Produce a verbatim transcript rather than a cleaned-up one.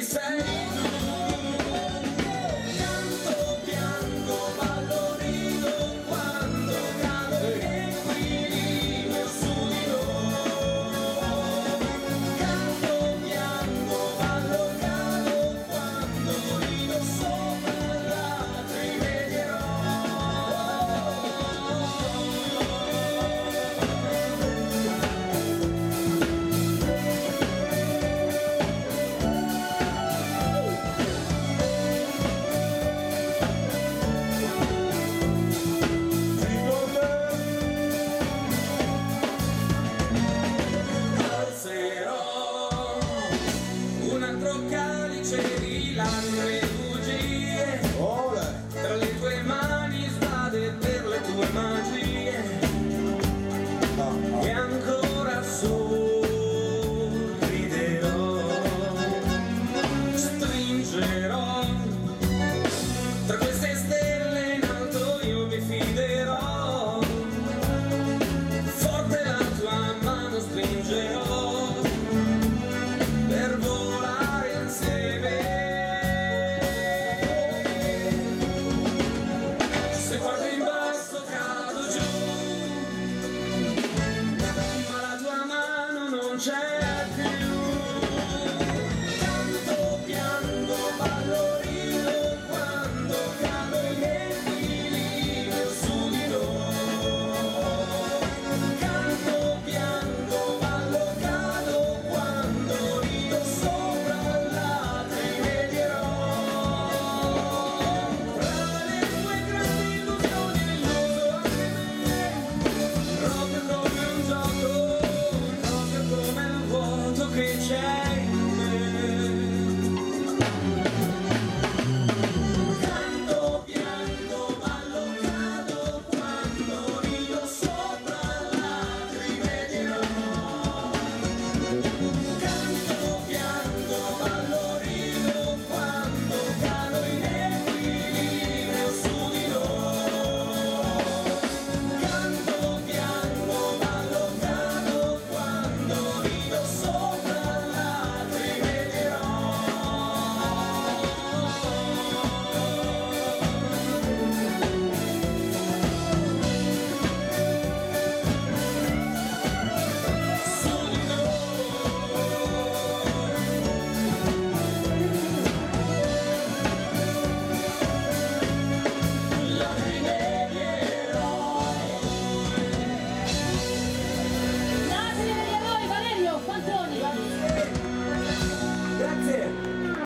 sei tu. Canto, piango, ballo, rido quando cado l'equilibrio su di noi. Canto, piango, ballo, cado quando rido sopra l'altri vedrò. Alzerò un altro calice di lacrime e bugie, tra le tue mani spade per le tue magie, e ancora sorriderò, stringerò tra queste stelle in alto, io mi fiderò, forte la tua mano stringerò per volare insieme. Se guardo in basso cado giù, ma la tua mano non c'è più. Canto, piango, ballo, rido quando cado in equilibrio su di noi. Canto, piango, ballo, cado quando rido sopra l'altri vedrò. Tra le tue grandi illusioni illuso anche me, proprio come un gioco, proprio come il vuoto che c'è